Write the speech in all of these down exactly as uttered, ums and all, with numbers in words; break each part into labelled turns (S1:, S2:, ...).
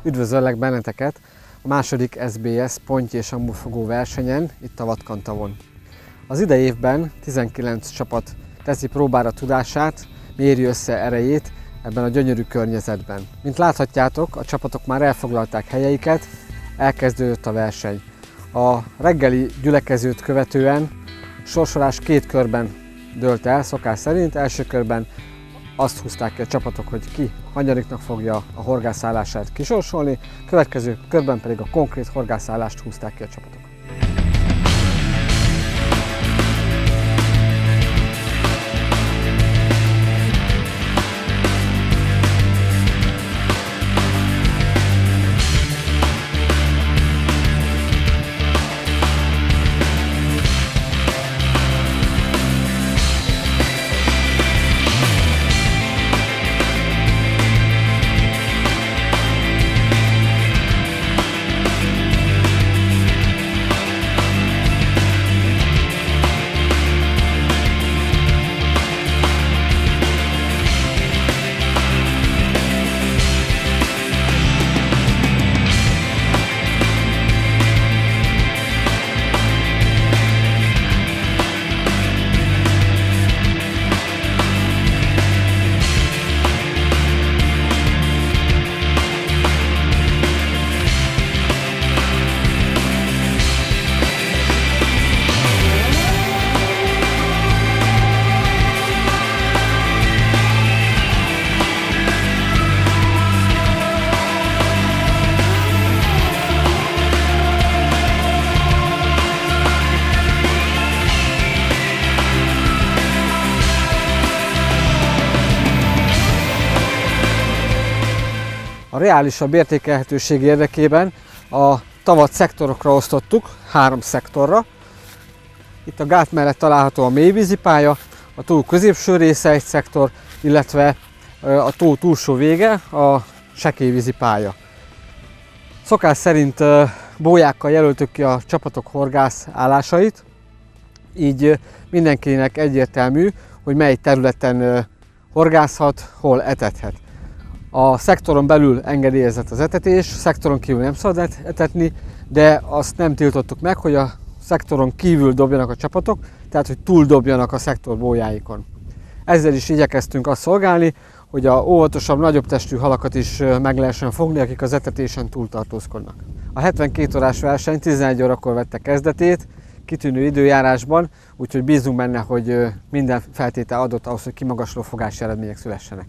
S1: Üdvözöllek benneteket a második es bé es ponty és ambufogó versenyen, itt a Vadkantavon. Az idei évben tizenkilenc csapat teszi próbára tudását, méri össze erejét ebben a gyönyörű környezetben. Mint láthatjátok, a csapatok már elfoglalták helyeiket, elkezdődött a verseny. A reggeli gyülekezőt követően sorsolás két körben dőlt el, szokás szerint. Első körben azt húzták ki a csapatok, hogy ki hanyadiknak fogja a horgászállását kisorsolni, következő körben pedig a konkrét horgászállást húzták ki a csapatok. A reálisabb értékelhetőség érdekében a tavat szektorokra osztottuk, három szektorra. Itt a gát mellett található a mélyvízi pálya, a tó középső része egy szektor, illetve a tó túlsó vége a sekélyvízi pálya. Szokás szerint bójákkal jelöltük ki a csapatok horgász állásait, így mindenkinek egyértelmű, hogy mely területen horgászhat, hol etethet. A szektoron belül engedélyezett az etetés, szektoron kívül nem szabad etetni, de azt nem tiltottuk meg, hogy a szektoron kívül dobjanak a csapatok, tehát hogy túl dobjanak a szektor bójáikon. Ezzel is igyekeztünk azt szolgálni, hogy a óvatosabb, nagyobb testű halakat is meg lehessen fogni, akik az etetésen túl tartózkodnak. A hetvenkét órás verseny tizenegy órakor vette kezdetét, kitűnő időjárásban, úgyhogy bízunk benne, hogy minden feltétel adott ahhoz, hogy kimagasló fogási eredmények szülessenek.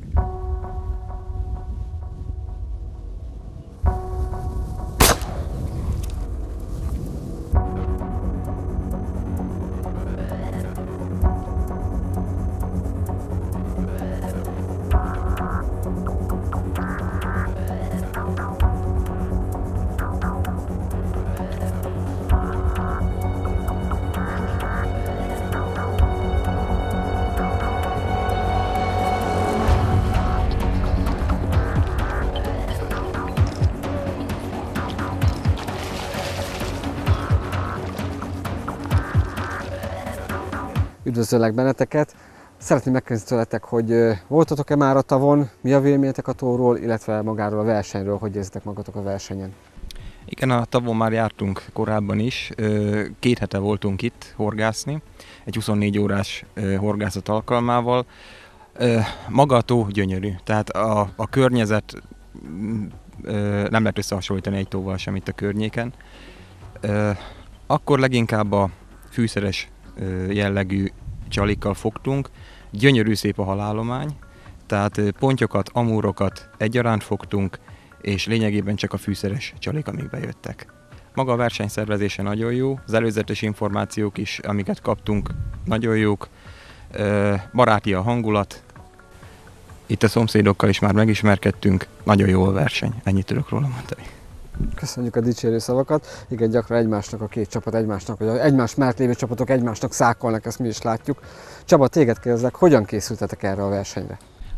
S1: Üdvözöllek benneteket! Szeretném megkérdezni tőletek, hogy voltatok-e már a tavon, mi a véleményetek a tóról, illetve magáról a versenyről, hogy érzitek magatok a versenyen?
S2: Igen, a tavon már jártunk korábban is, két hete voltunk itt horgászni, egy huszonnégy órás horgászat alkalmával. Maga a tó gyönyörű, tehát a, a környezet nem lehet összehasonlítani egy tóval sem itt a környéken. Akkor leginkább a fűszeres jellegű csalikkal fogtunk. Gyönyörű szép a halállomány, tehát pontyokat, amúrokat egyaránt fogtunk, és lényegében csak a fűszeres csalik, amik bejöttek. Maga a versenyszervezése nagyon jó, az előzetes információk is, amiket kaptunk, nagyon jók, baráti a hangulat, itt a szomszédokkal is már megismerkedtünk, nagyon jó a verseny, ennyit tudok róla mondani.
S1: Köszönjük a dicsérő szavakat. Igen, gyakran egymásnak a két csapat egymásnak, vagy egymás mellett lévő csapatok egymásnak szákolnak, ezt mi is látjuk. Csaba, téged kérdezlek, hogyan készültetek erre a versenyre?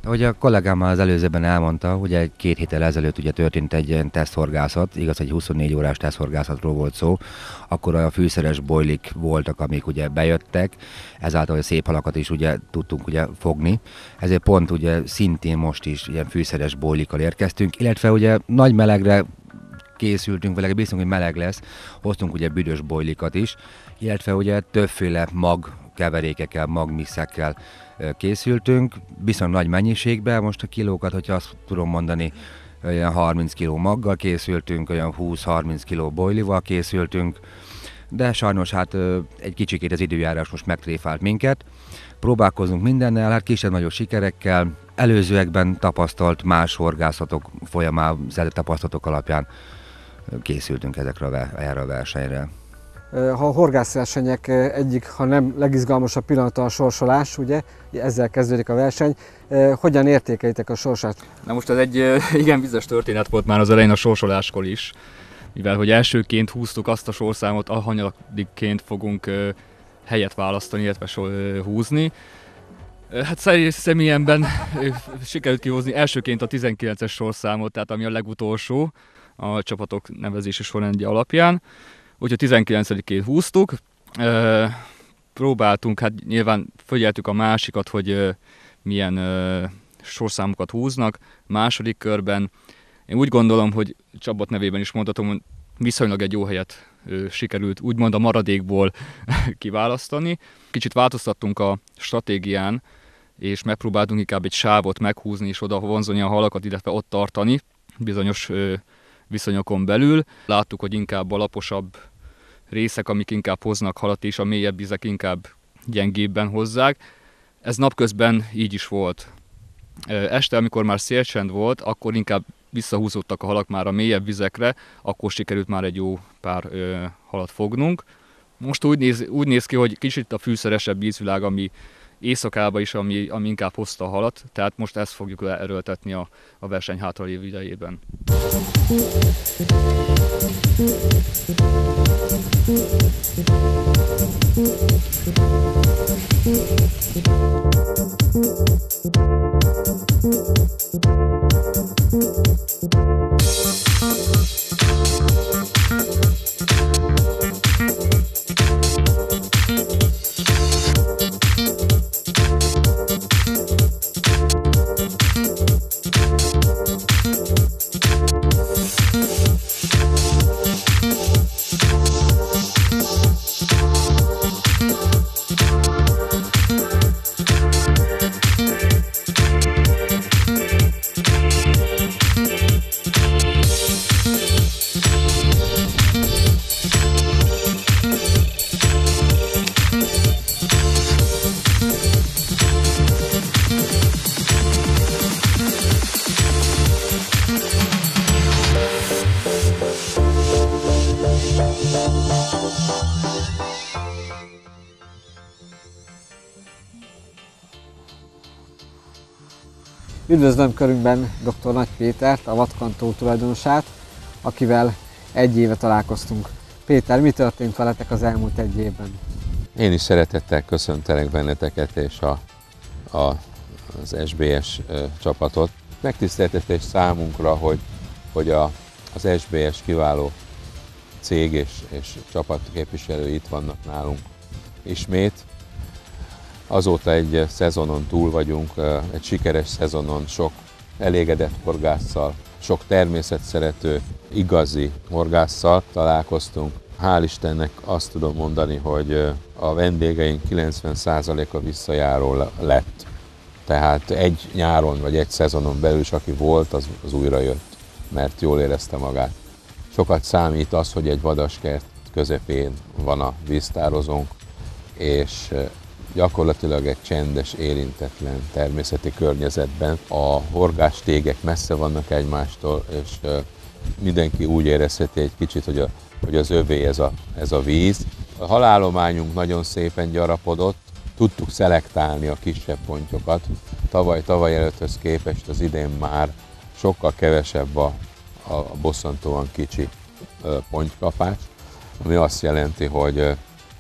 S3: Ahogy a kollégám már az előzőben elmondta, ugye két héttel ezelőtt ugye történt egy ilyen teszthorgászat, igaz, egy huszonnégy órás teszthorgászatról volt szó, akkor a fűszeres bojlik voltak, amik ugye bejöttek, ezáltal a szép halakat is ugye tudtunk ugye fogni, ezért pont ugye szintén most is ilyen fűszeres bojlikkal érkeztünk, illetve ugye nagy melegre készültünk, vagy legalább biztos, hogy meleg lesz, hoztunk ugye büdös bojlikat is, illetve ugye többféle mag keverékekkel, magmixekkel készültünk, viszont nagy mennyiségben, most a kilókat, hogyha azt tudom mondani, olyan harminc kiló maggal készültünk, olyan húsz-harminc kiló bojlival készültünk, de sajnos hát egy kicsikét az időjárás most megtréfált minket. Próbálkozunk mindennel, hát kisebb-nagyobb sikerekkel, előzőekben tapasztalt más horgászatok folyamán szerzett tapasztalatok alapján készültünk ezekre a, erre a versenyre.
S1: Ha a horgászversenyek egyik, ha nem legizgalmasabb pillanata a sorsolás, ugye, ezzel kezdődik a verseny, hogyan értékelitek a sorsát?
S4: Na most ez egy igen biztos történet volt már az elején a sorsoláskor is, mivel hogy elsőként húztuk azt a sorszámot, ahanyadikként fogunk helyet választani, illetve húzni. Hát személyemben sikerült kihozni elsőként a tizenkilences sorszámot, tehát ami a legutolsó a csapatok nevezési sorrendje alapján. Úgyhogy tizenkilencedikén húztuk, e, próbáltunk, hát nyilván figyeltük a másikat, hogy e, milyen e, sorszámokat húznak. Második körben én úgy gondolom, hogy Csabot nevében is mondhatom, hogy viszonylag egy jó helyet e, sikerült úgymond a maradékból kiválasztani. Kicsit változtattunk a stratégián, és megpróbáltunk inkább egy sávot meghúzni, és oda vonzani a halakat, illetve ott tartani bizonyos e, viszonyokon belül. Láttuk, hogy inkább a laposabb részek, amik inkább hoznak halat, és a mélyebb vizek inkább gyengébben hozzák. Ez napközben így is volt. Este, amikor már szélcsend volt, akkor inkább visszahúzódtak a halak már a mélyebb vizekre, akkor sikerült már egy jó pár ö, halat fognunk. Most úgy néz, úgy néz ki, hogy kicsit a fűszeresebb vízvilág, ami éjszakában is, ami, ami inkább hozta a halat, tehát most ezt fogjuk erőltetni a, a verseny hátralévő idejében.
S1: Üdvözlöm körünkben dr. Nagy Pétert, a vadkantó tulajdonosát, akivel egy éve találkoztunk. Péter, mi történt veletek az elmúlt egy évben?
S5: Én is szeretettel köszöntelek benneteket és a, a, az es bé es csapatot. Megtiszteltetés számunkra, hogy, hogy a, az es bé es kiváló cég és, és csapatképviselői itt vannak nálunk ismét. Azóta egy szezonon túl vagyunk, egy sikeres szezonon, sok elégedett horgásszal, sok természetszerető, igazi horgásszal találkoztunk. Hál' Istennek azt tudom mondani, hogy a vendégeink kilencven százaléka visszajáró lett. Tehát egy nyáron vagy egy szezonon belül is, aki volt, az, az újra jött, mert jól érezte magát. Sokat számít az, hogy egy vadaskert közepén van a víztározónk, és gyakorlatilag egy csendes, érintetlen természeti környezetben. A horgástégek messze vannak egymástól, és mindenki úgy érezheti egy kicsit, hogy, a, hogy az övé ez a, ez a víz. A halállományunk nagyon szépen gyarapodott, tudtuk szelektálni a kisebb pontyokat. Tavaly, tavaly előtthöz képest az idén már sokkal kevesebb a, a bosszantóan kicsi pontkapás, ami azt jelenti, hogy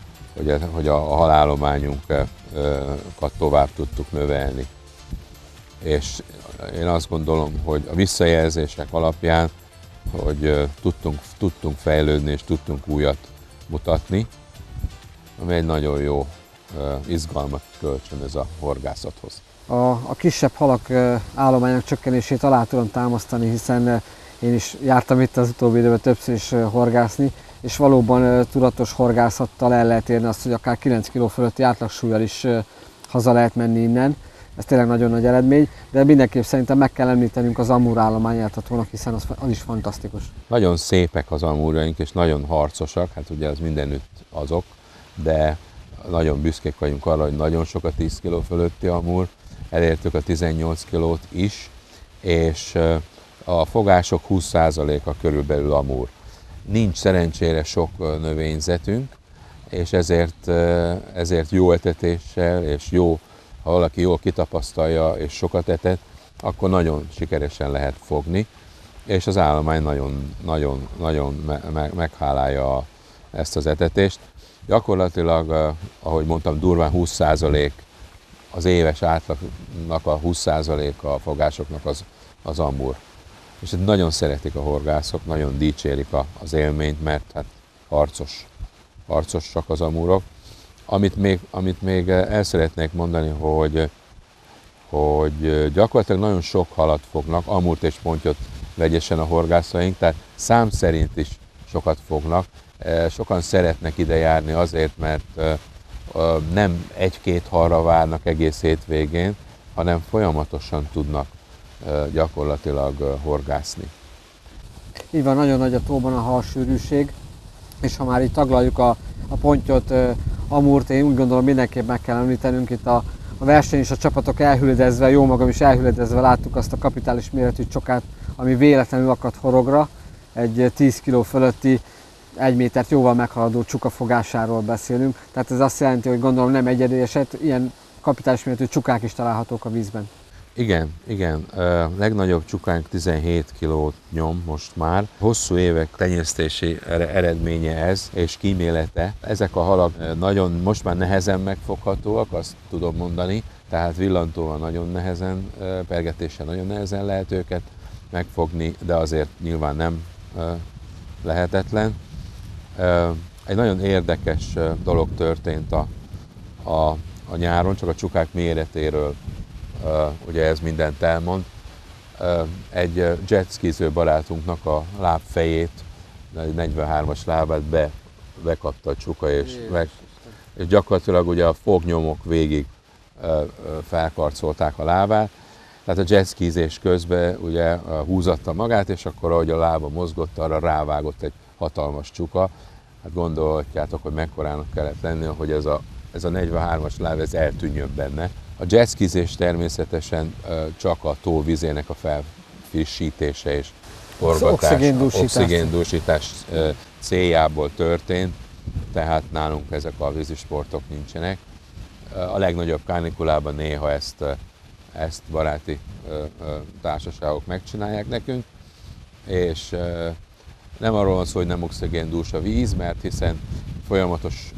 S5: hogy a halállományunkat tovább tudtuk növelni. és én azt gondolom, hogy a visszajelzések alapján, hogy tudtunk, tudtunk fejlődni és tudtunk újat mutatni, ami egy nagyon jó izgalmat kölcsönöz a horgászathoz.
S1: A, a kisebb halak állományok csökkenését alá tudom támasztani, hiszen én is jártam itt az utóbbi időben többször is horgászni, és valóban tudatos horgászattal el lehet érni azt, hogy akár kilenc kiló fölötti átlagsúlyjal is haza lehet menni innen. Ez tényleg nagyon nagy eredmény, de mindenképp szerintem meg kell említenünk az amúr állományát a tónak, hiszen az, az is fantasztikus.
S5: Nagyon szépek az amúrjaink, és nagyon harcosak, hát ugye az mindenütt azok, de nagyon büszkék vagyunk arra, hogy nagyon sok a tíz kiló fölötti amúr, elértük a tizennyolc kilót is, és a fogások húsz százaléka körülbelül amúr. Nincs szerencsére sok növényzetünk, és ezért, ezért jó etetéssel és jó, ha valaki jól kitapasztalja és sokat etet, akkor nagyon sikeresen lehet fogni, és az állomány nagyon, nagyon, nagyon me- meghálálja ezt az etetést. Gyakorlatilag, ahogy mondtam, durván húsz százalék az éves átlagnak a húsz százaléka a fogásoknak az, az amúr. És nagyon szeretik a horgászok, nagyon dicsérik a, az élményt, mert hát harcos, harcosak az amúrok. Amit még, amit még el szeretnék mondani, hogy, hogy gyakorlatilag nagyon sok halat fognak, amúrt és pontyot vegyesen a horgászaink, tehát szám szerint is sokat fognak. Sokan szeretnek ide járni azért, mert nem egy-két halra várnak egész hétvégén, hanem folyamatosan tudnak gyakorlatilag horgászni.
S1: Így van, nagyon nagy a tóban a halsűrűség, és ha már így taglaljuk a, a pontyot, amúrt, én úgy gondolom mindenképp meg kell említenünk, itt a, a verseny és a csapatok elhüledezve, jó magam is elhüledezve láttuk azt a kapitális méretű csokát, ami véletlenül akadt horogra, egy tíz kiló fölötti, egy métert jóval meghaladó csuka fogásáról beszélünk. Tehát ez azt jelenti, hogy gondolom nem egyedi eset, ilyen kapitális méretű csukák is találhatók a vízben.
S5: Igen, igen. A legnagyobb csukánk tizenhét kilót nyom most már. Hosszú évek tenyésztési eredménye ez, és kímélete. Ezek a halak nagyon, most már nehezen megfoghatóak, azt tudom mondani, tehát villantóval nagyon nehezen, pergetéssel nagyon nehezen lehet őket megfogni, de azért nyilván nem lehetetlen. Egy nagyon érdekes dolog történt a, a, a nyáron, csak a csukák méretéről, ugye ez mindent elmond. Egy jetskiző barátunknak a lábfejét, egy negyvenhármas lábát be, bekapta a csuka, és, meg, és gyakorlatilag ugye a fognyomok végig felkarcolták a lábát. Tehát a jetskizés közben ugye húzatta magát, és akkor ahogy a lába mozgott, arra rávágott egy hatalmas csuka. Hát gondolhatjátok, hogy mekkorának kellett lenni, hogy ez a, ez a negyvenhármas láb ez eltűnjön benne. A jetskizés természetesen csak a tó vizének a felfrissítése és forgatás, oxigéndúsítás céljából történt, tehát nálunk ezek a vízisportok nincsenek. A legnagyobb kánikulában néha ezt, ezt baráti társaságok megcsinálják nekünk, és nem arról van szó, hogy nem oxigéndús a víz, mert hiszen folyamatos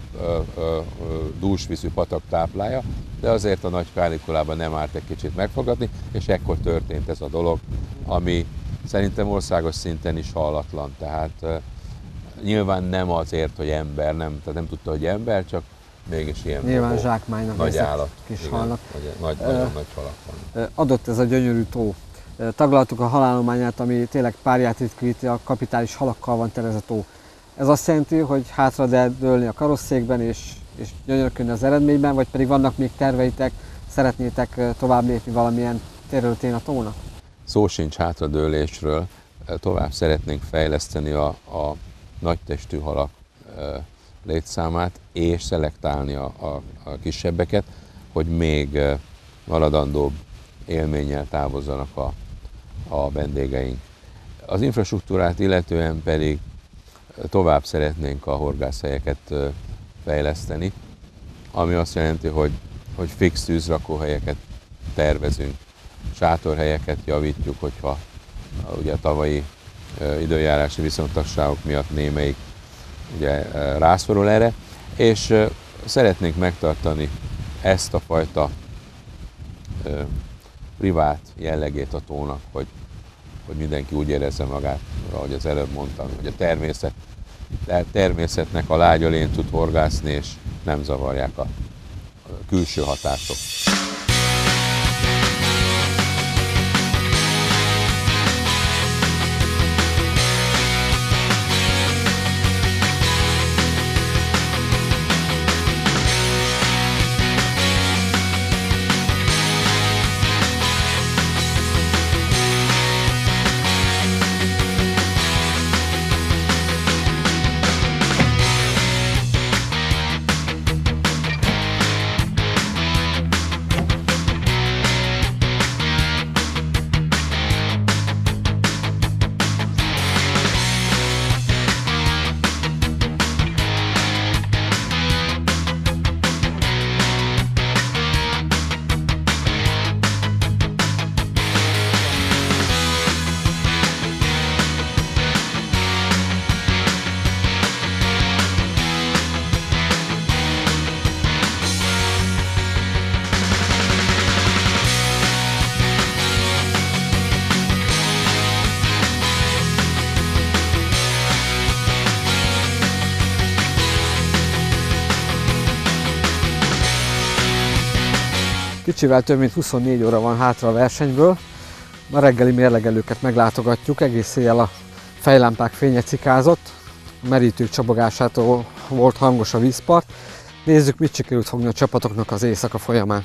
S5: dúsvízű patak táplálja, de azért a nagy kánikulában nem árt egy kicsit megfogadni, és ekkor történt ez a dolog, ami szerintem országos szinten is hallatlan. Tehát uh, nyilván nem azért, hogy ember, nem, tehát nem tudta, hogy ember, csak mégis ilyen
S1: nyilván zsákmánynak
S5: nagy állat,
S1: kis
S5: igen,
S1: halnak.
S5: Nagy, nagy, uh, nagyon nagy halak van.
S1: Adott ez a gyönyörű tó. Taglaltuk a halállományát, ami tényleg párját ritkíti, a kapitális halakkal van tele ez a tó. Ez azt jelenti, hogy hátra lehet dőlni a karosszékben és, és gyönyörködni az eredményben, vagy pedig vannak még terveitek, szeretnétek tovább lépni valamilyen területén a tónak?
S5: Szó sincs hátradőlésről, tovább szeretnénk fejleszteni a, a nagytestű halak létszámát, és szelektálni a, a, a kisebbeket, hogy még maradandóbb élménnyel távozzanak a, a vendégeink. Az infrastruktúrát illetően pedig tovább szeretnénk a horgászhelyeket fejleszteni, ami azt jelenti, hogy, hogy fix tűzrakóhelyeket tervezünk, sátorhelyeket javítjuk, hogyha ugye a tavalyi időjárási viszontagságok miatt némelyik ugye rászorul erre, és szeretnénk megtartani ezt a fajta privát jellegét a tónak, hogy, hogy mindenki úgy érezze magát, ahogy az előbb mondtam, hogy a természet, a természetnek a lágyalén tud horgászni, és nem zavarják a, a külső hatások.
S1: Kicsivel több mint huszonnégy óra van hátra a versenyből. A reggeli mérlegelőket meglátogatjuk, egész éjjel a fejlámpák fénye cikázott, a merítők csapogásától volt hangos a vízpart. Nézzük, mit sikerült fogni a csapatoknak az éjszaka folyamán.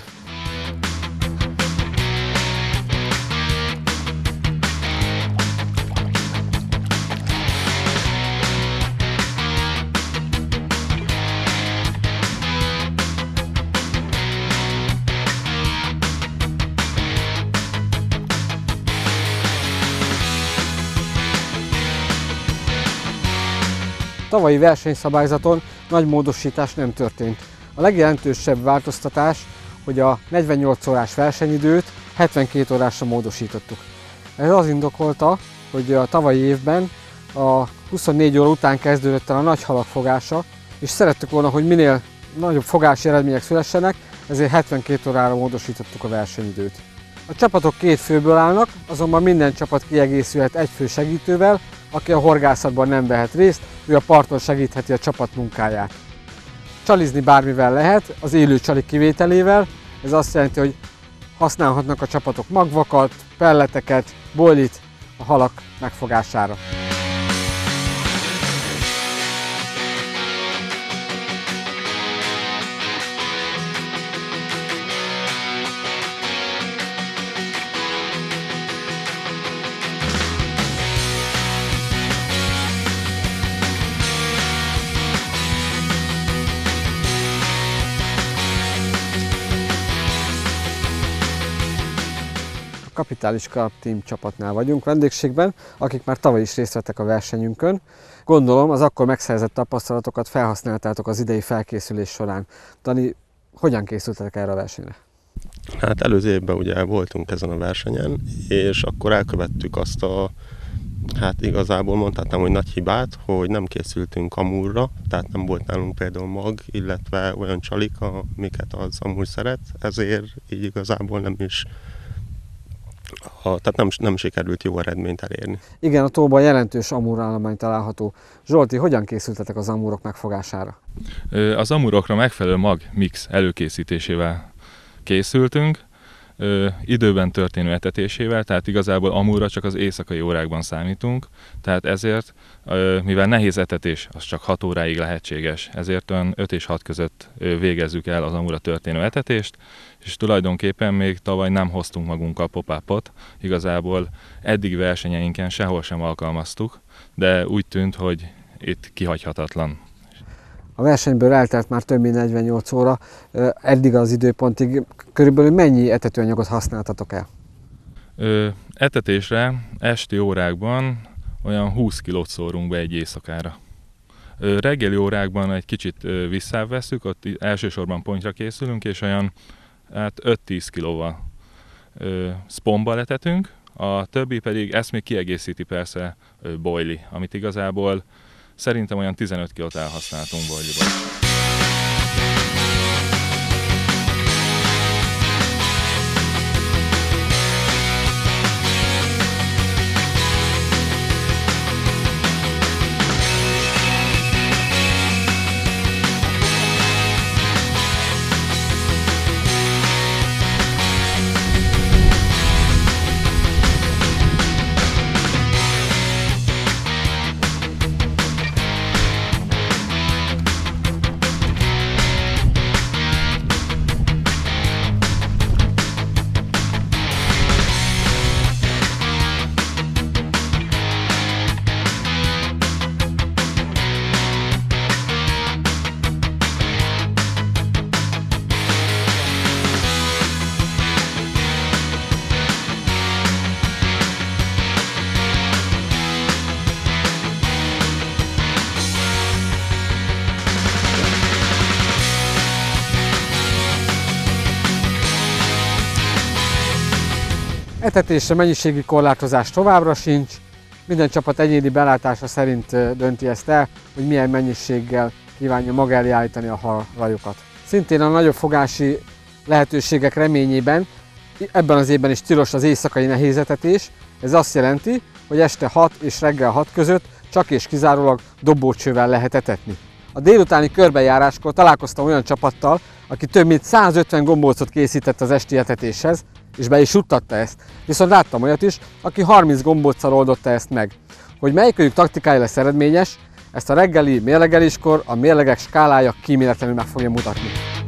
S1: A tavalyi versenyszabályzaton nagy módosítás nem történt. A legjelentősebb változtatás, hogy a negyvennyolc órás versenyidőt hetvenkét órásra módosítottuk. Ez az indokolta, hogy a tavalyi évben a huszonnégy óra után kezdődött el a nagy halak fogása, és szerettük volna, hogy minél nagyobb fogási eredmények szülessenek, ezért hetvenkét órára módosítottuk a versenyidőt. A csapatok két főből állnak, azonban minden csapat kiegészülhet egy fő segítővel, aki a horgászatban nem vehet részt, ő a parton segítheti a csapat munkáját. Csalizni bármivel lehet, az élő csalik kivételével, ez azt jelenti, hogy használhatnak a csapatok magvakat, pelleteket, boilit a halak megfogására. Kapitális Carp Team csapatnál vagyunk vendégségben, akik már tavaly is részt vettek a versenyünkön. Gondolom, az akkor megszerzett tapasztalatokat felhasználtátok az idei felkészülés során. Dani, hogyan készültetek erre a versenyre?
S6: Hát előző évben ugye voltunk ezen a versenyen, és akkor elkövettük azt a, hát igazából mondhatnám, hogy nagy hibát, hogy nem készültünk amúrra, tehát nem volt nálunk például mag, illetve olyan csalik, amiket az amúr szeret, ezért így igazából nem is A, tehát nem, nem sikerült jó eredményt elérni.
S1: Igen, a tóban jelentős amúr állomány található. Zsolti, hogyan készültetek az amúrok megfogására?
S7: Az amúrokra megfelelő mag mix előkészítésével készültünk, ö, időben történő etetésével, tehát igazából amúrra csak az éjszakai órákban számítunk, tehát ezért, ö, mivel nehéz etetés, az csak hat óráig lehetséges, ezért olyan öt és hat között végezzük el az amúrra történő etetést, és tulajdonképpen még tavaly nem hoztunk magunkkal pop-upot, igazából eddig versenyeinken sehol sem alkalmaztuk, de úgy tűnt, hogy itt kihagyhatatlan.
S1: A versenyből eltelt már több mint negyvennyolc óra, eddig az időpontig körülbelül mennyi etetőanyagot használtatok el?
S7: Ö, etetésre esti órákban olyan húsz kilót szórunk be egy éjszakára. Ö, reggeli órákban egy kicsit visszaveszünk, ott elsősorban pontyra készülünk, és olyan hát öt-tíz kilóval ö, spomba letetünk, a többi pedig ezt még kiegészíti persze ö, boili, amit igazából szerintem olyan tizenöt kilót elhasználtunk boiliban.
S1: Etetésre mennyiségi korlátozás továbbra sincs, minden csapat egyéni belátása szerint dönti ezt el, hogy milyen mennyiséggel kívánja maga elé állítani a halrajokat. Szintén a nagyobb fogási lehetőségek reményében ebben az évben is tilos az éjszakai nehézetetés. Ez azt jelenti, hogy este hat és reggel hat között csak és kizárólag dobócsővel lehet etetni. A délutáni körbejáráskor találkoztam olyan csapattal, aki több mint százötven gombócot készített az esti etetéshez, és be is juttatta ezt. Viszont láttam olyat is, aki harminc gombóccal oldotta ezt meg. Hogy melyikőjük taktikája lesz eredményes, ezt a reggeli mérlegeléskor a mérlegek skálája kíméletlenül meg fogja mutatni.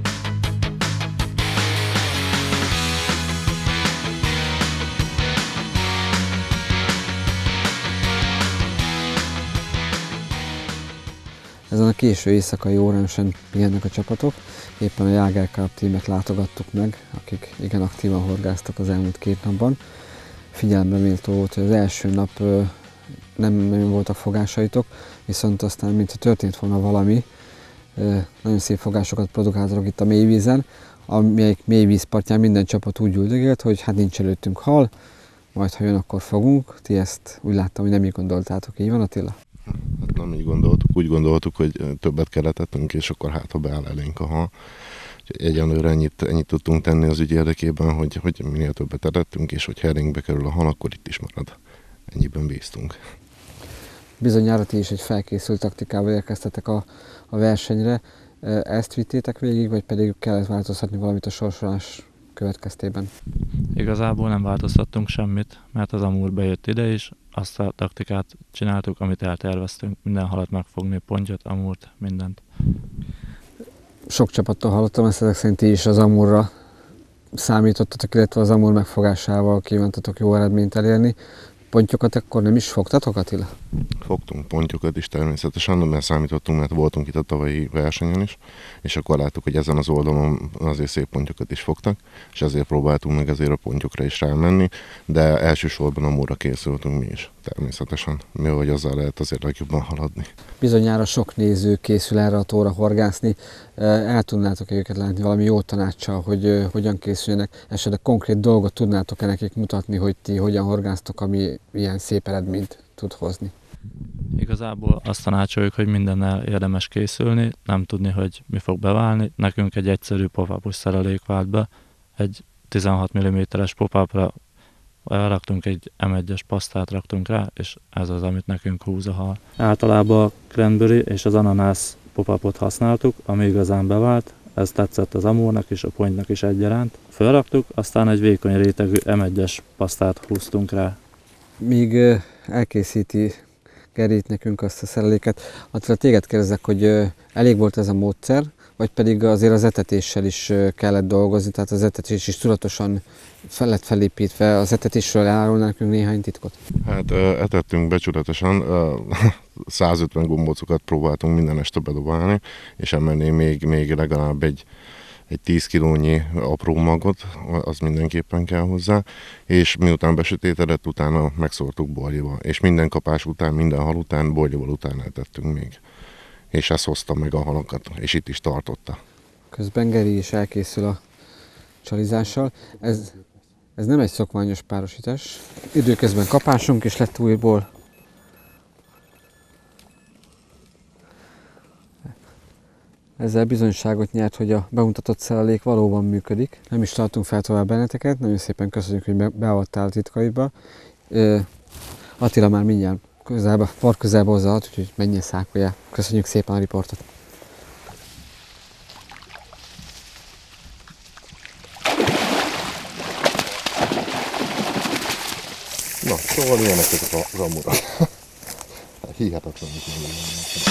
S1: Ezen a késő éjszakai órán sem pihennek a csapatok. Éppen a Jáger Cup tímet látogattuk meg, akik igen aktívan horgáztak az elmúlt két napban. Figyelemre méltó volt, hogy az első nap nem nagyon voltak fogásaitok, viszont aztán, mintha történt volna valami, nagyon szép fogásokat produkáltak itt a mélyvízen, amelyik mélyvízpartján minden csapat úgy üldögélt, hogy hát nincs előttünk hal, majd ha jön, akkor fogunk. Ti ezt úgy láttam, hogy nem így gondoltátok, így van, Attila?
S6: Hát nem így gondoltuk, úgy gondoltuk, hogy többet kellett ettünk, és akkor hát ha beáll elénk a hal. Egyenlőre ennyit, ennyit tudtunk tenni az ügy érdekében, hogy, hogy minél többet etettünk, és hogy herénkbe kerül a hal, akkor itt is marad. Ennyiben bíztunk.
S1: Bizonyára ti is egy felkészült taktikával érkeztetek a, a versenyre. Ezt vittétek végig, vagy pedig kellett változtatni valamit a sorsolás következtében?
S8: Igazából nem változtattunk semmit, mert az Amur bejött ide is, azt a taktikát csináltuk, amit elterveztünk, minden halat megfogni, pontyot, Amurt, mindent.
S1: Sok csapattól hallottam, ezt ezek szerint ti is az Amurra számítottatok, illetve az Amur megfogásával kívántatok jó eredményt elérni. Pontyokat akkor nem is fogtatok, Attila?
S6: Fogtunk pontyokat is természetesen, mert számítottunk, mert voltunk itt a tavalyi versenyen is, és akkor láttuk, hogy ezen az oldalon azért szép pontyokat is fogtak, és ezért próbáltunk meg ezért a pontyokra is rámenni, de elsősorban a Amurra készültünk mi is, természetesen, mi hogy azzal lehet azért legjobban haladni.
S1: Bizonyára sok néző készül erre a tóra horgászni. El tudnátok őket látni valami jó tanácssal, hogy hogyan készüljenek, esetleg konkrét dolgot tudnátok-e nekik mutatni, hogy ti hogyan horgáztok, ami ilyen szép eredményt tud hozni?
S8: Igazából azt tanácsoljuk, hogy mindennel érdemes készülni, nem tudni, hogy mi fog beválni. Nekünk egy egyszerű pop-upos szerelék vált be, egy tizenhat milliméteres pop-upra raktunk egy em egyes pasztát raktunk rá, és ez az, amit nekünk húz a hal. Általában a cranberry és az ananász pop-upot használtuk, ami igazán bevált. Ez tetszett az Amurnak is, a pontnak is egyaránt. Fölraktuk, aztán egy vékony rétegű em egyes pasztát húztunk rá.
S1: Míg elkészíti Gerét nekünk azt a szereléket, Attila, téged kérdezek, hogy elég volt ez a módszer, vagy pedig azért az etetéssel is kellett dolgozni, tehát az etetés is tudatosan fel lett felépítve. Az etetésről elárulnál nekünk néhány titkot?
S6: Hát etettünk becsületesen, százötven gombócokat próbáltunk minden este bedobálni, és emellé még, még legalább egy, egy tíz kilónyi apró magot, az mindenképpen kell hozzá, és miután besötétedett, utána megszórtuk borjéval, és minden kapás után, minden hal után, borjéval után etettünk még. És ez hozta meg a halakat, és itt is tartotta.
S1: Közben Geri is elkészül a csalizással. Ez, ez nem egy szokványos párosítás. Időközben kapásunk is lett újból. Ezzel bizonyságot nyert, hogy a bemutatott szerelék valóban működik. Nem is tartunk fel tovább benneteket. Nagyon szépen köszönjük, hogy beavattál a titkaidba. Attila már mindjárt közelbe, part közelbe hozzáad, úgyhogy menjen szákolja. Köszönjük szépen a riportot.
S6: Na, szóval ilyenek ezek az Amura. Hihetetlen, hogy nem.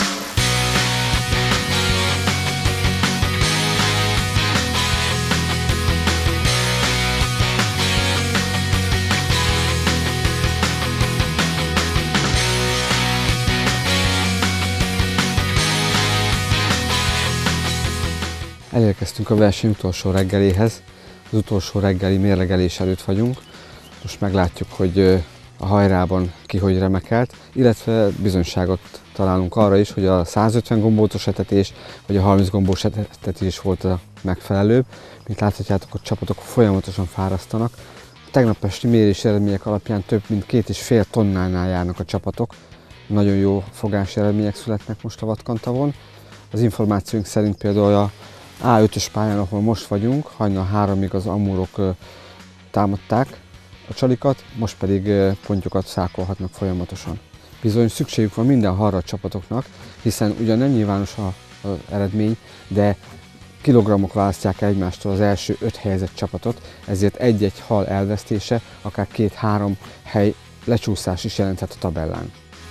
S1: Elérkeztünk a verseny utolsó reggeléhez. Az utolsó reggeli mérlegelés előtt vagyunk. Most meglátjuk, hogy a hajrában ki hogy remekelt, illetve bizonyságot találunk arra is, hogy a százötven gombócos etetés, vagy a harminc gombós etetés volt a megfelelőbb. Mint láthatjátok, a csapatok folyamatosan fárasztanak. A tegnap esti mérés eredmények alapján több mint két és fél tonnánál járnak a csapatok. Nagyon jó fogási eredmények születnek most a Vatkantavon. Az információink szerint például a á ötös pályán, ahol most vagyunk, hajnal háromig az amúrok támadták a csalikat, most pedig pontyokat szákolhatnak folyamatosan. Bizony szükségük van minden halra a csapatoknak, hiszen ugyan nem nyilvános az eredmény, de kilogramok választják egymástól az első öt helyezett csapatot, ezért egy-egy hal elvesztése, akár két-három hely lecsúszás is jelenthet a tabellán.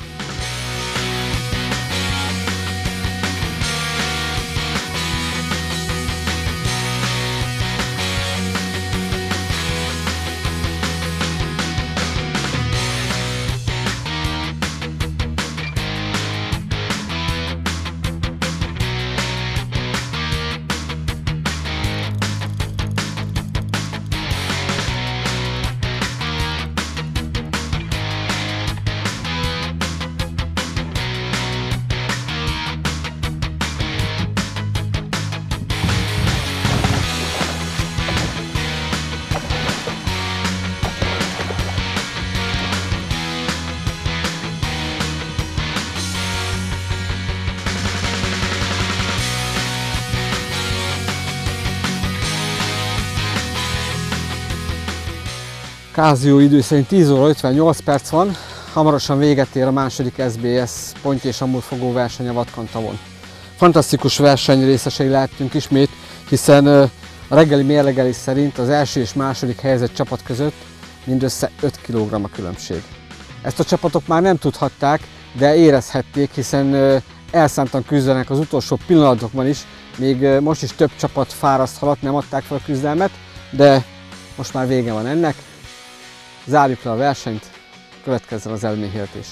S1: Kázió idő szerint tíz óra ötvennyolc perc van, hamarosan véget ér a második es bé es ponty és amúrfogó verseny a Vatkantavon. Fantasztikus verseny részesei lehetünk ismét, hiszen a reggeli mérlegelés szerint az első és második helyezett csapat között mindössze öt kilogramm a különbség. Ezt a csapatok már nem tudhatták, de érezhették, hiszen elszántan küzdenek az utolsó pillanatokban is, még most is több csapat fáraszt haladt, nem adták fel a küzdelmet, de most már vége van ennek. Zárjuk le a versenyt, következzen az eredményhirdetés.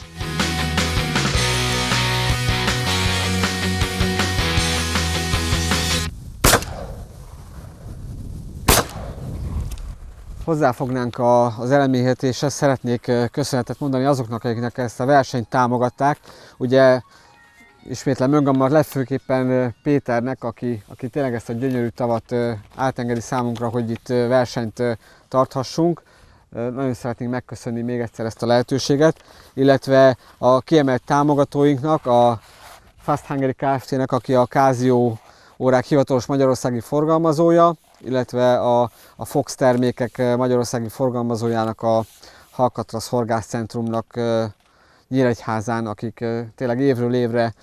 S1: Hozzáfognánk az eredményhirdetéshez, szeretnék köszönetet mondani azoknak, akiknek ezt a versenyt támogatták. Ugye ismétlem önmagammal legfőképpen Péternek, aki, aki tényleg ezt a gyönyörű tavat átengedi számunkra, hogy itt versenyt tarthassunk. Nagyon szeretnénk megköszönni még egyszer ezt a lehetőséget, illetve a kiemelt támogatóinknak, a Fast Hungary Kft-nek, aki a Kázió órák hivatalos magyarországi forgalmazója, illetve a, a Fox termékek magyarországi forgalmazójának, a Halkatrasz Horgászcentrumnak Nyíregyházán, akik tényleg évről évre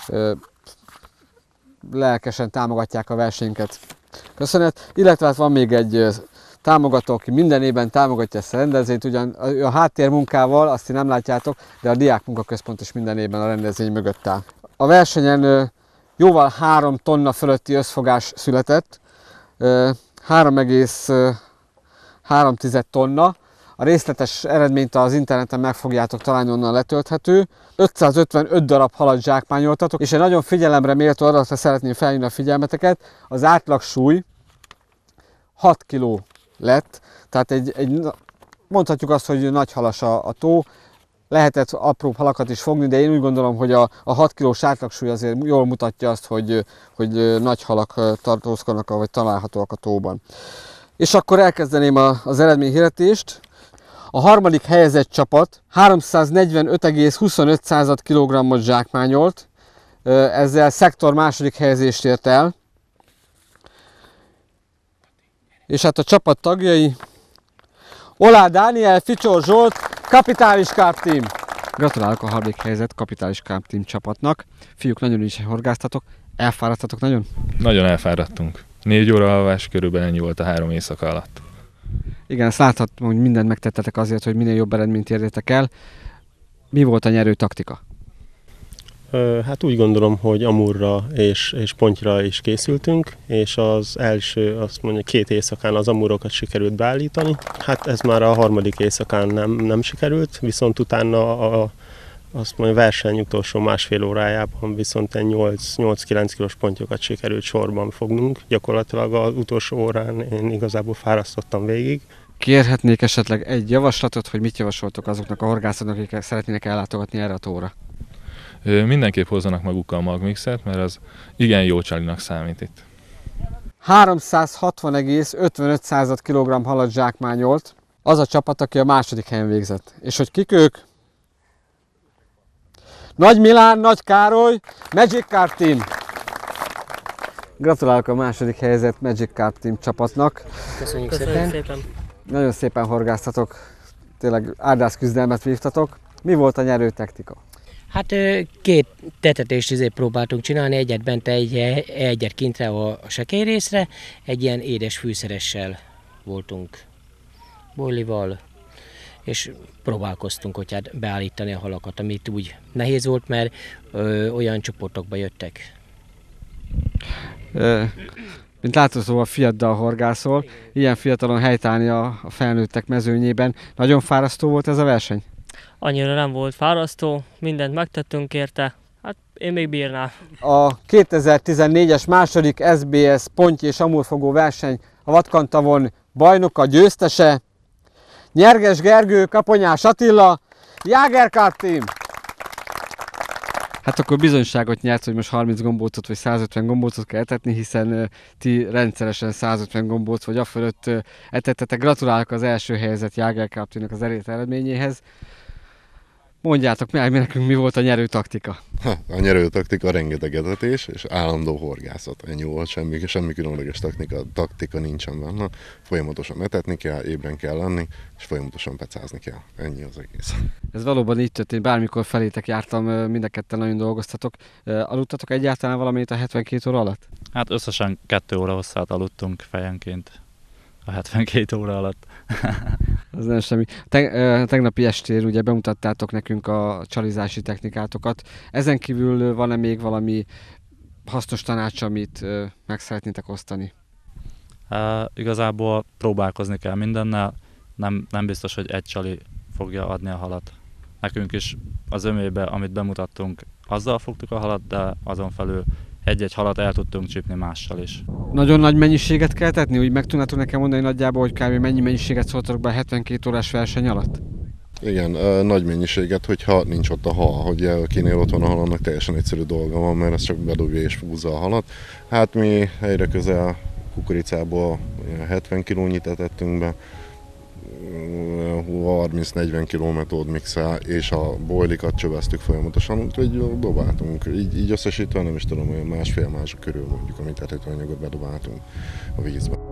S1: lelkesen támogatják a versenyünket. Köszönet, illetve hát van még egy támogató, aki minden évben támogatja ezt a rendezvényt, ugyan a háttérmunkával, azt ti nem látjátok, de a Diák Munkaközpont is minden évben a rendezvény mögött áll. A versenyen jóval három tonna fölötti összfogás született, három egész három tonna. A részletes eredményt az interneten meg fogjátok találni, onnan letölthető. ötszázötvenöt darab halat zsákmányoltatok, és egy nagyon figyelemre méltó adatra szeretném felhívni a figyelmeteket. Az átlag súly hat kiló lett, tehát egy, egy, mondhatjuk azt, hogy nagy halas a, a tó. Lehetett apróbb halakat is fogni, de én úgy gondolom, hogy a, a hat kilós átlagsúly azért jól mutatja azt, hogy, hogy nagy halak tartózkodnak, vagy találhatóak a tóban. És akkor elkezdeném a, az eredményhirdetést. A harmadik helyezett csapat háromszáznegyvenöt egész huszonöt kilogrammot zsákmányolt, ezzel szektor második helyezést ért el. És hát a csapat tagjai: Olá Dániel, Ficsor Zsolt, Kapitális Carp Team. Gratulálok a harmadik helyezett Kapitális Carp Team csapatnak. Fiúk, nagyon is horgáztatok, elfáradtatok nagyon?
S7: Nagyon elfáradtunk. Négy óra alvás, körülbelül ennyi volt a három éjszaka alatt.
S1: Igen, ezt láthatom, hogy mindent megtettetek azért, hogy minél jobb eredményt érjétek el. Mi volt a nyerő taktika?
S6: Hát úgy gondolom, hogy amúrra és, és pontyra is készültünk, és az első, azt mondja, két éjszakán az amúrokat sikerült beállítani. Hát ez már a harmadik éjszakán nem, nem sikerült, viszont utána a, azt mondja, verseny utolsó másfél órájában viszont egy nyolc-kilenc kilós pontyokat sikerült sorban fognunk. Gyakorlatilag az utolsó órán én igazából fárasztottam végig.
S1: Kérhetnék esetleg egy javaslatot, hogy mit javasoltok azoknak a horgászoknak, akik szeretnének ellátogatni erre a tóra?
S7: Mindenképp hozzanak magukkal magmixet, mert az igen jó csalinak számít itt.
S1: háromszázhatvan egész ötvenöt kilogramm halat zsákmányolt. az a csapat, aki a második helyen végzett. És hogy kik ők? Nagy Milán, Nagy Károly, Magic Carp Team. Gratulálok a második helyezett Magic Carp Team csapatnak.
S9: Köszönjük,
S10: Köszönjük
S9: szépen.
S10: szépen.
S1: Nagyon szépen horgásztatok, tényleg áldás küzdelmet vívtatok. Mi volt a nyerő taktika?
S9: Hát ö, két tetetést izé próbáltunk csinálni, egyet bent, egy, egyet kintre a, a sekélyrészre, egy ilyen édes fűszeressel voltunk, bojlival, és próbálkoztunk, hogy hát beállítani a halakat, amit úgy nehéz volt, mert ö, olyan csoportokba jöttek.
S1: Ö, mint látod, szóval fiaddal horgászol, ilyen fiatalon helytállni a, a felnőttek mezőnyében. Nagyon fárasztó volt ez a verseny?
S10: Annyira nem volt fárasztó, mindent megtettünk érte, hát én még bírnám.
S1: A kétezer-tizennégyes második es bé es ponty és amúrfogó verseny a Vatkantavon bajnoka, győztese, Nyerges Gergő, Kaponyás Attila, Jáger Carp Team! Hát akkor bizonyságot nyert, hogy most harminc gombócot vagy százötven gombócot kell etetni, hiszen uh, ti rendszeresen százötven gombóc vagy afölött uh, etettetek. Gratulálok az első helyezett Jáger Carp Teamnek az elért eredményéhez. Mondjátok meg, nekünk mi volt a nyerő taktika?
S11: Ha, a nyerő taktika rengeteg etetés és állandó horgászat. Ennyi volt, semmi, semmi különleges taktika, taktika nincsen benne. Folyamatosan etetni kell, ébren kell lenni, és folyamatosan pecázni kell. Ennyi az egész.
S1: Ez valóban így történt, bármikor felétek jártam, mind a ketten nagyon dolgoztatok. Aludtatok egyáltalán valamit a hetvenkét óra alatt?
S8: Hát összesen kettő óra hosszát aludtunk fejenként a hetvenkét óra alatt.
S1: Az nem semmi. Te, tegnapi estén ugye bemutattátok nekünk a csalizási technikátokat. Ezen kívül van-e még valami hasznos tanács, amit meg szeretnétek osztani?
S8: E, igazából próbálkozni kell mindennel. Nem, nem biztos, hogy egy csali fogja adni a halat. Nekünk is az ömébe, amit bemutattunk, azzal fogtuk a halat, de azon felül egy-egy halat el tudtunk csípni mással is.
S1: Nagyon nagy mennyiséget kell tetni? Úgy meg tudnátok nekem mondani nagyjából, hogy kb. Mennyi mennyiséget szóltatok be a hetvenkét órás verseny alatt?
S11: Igen, nagy mennyiséget, hogyha nincs ott a hal, hogy kinél ott van a hal, annak teljesen egyszerű dolga van, mert az csak bedobja és húzza a halat. Hát mi helyre közel kukoricából hetven kilónyit etettünk be, harminc-negyven kilométer mixel, és a bojlikat csöveztük folyamatosan, úgyhogy dobáltunk. Így, így összesítve nem is tudom, olyan másfél mások körül mondjuk, amit etetőanyagot bedobáltunk a vízbe.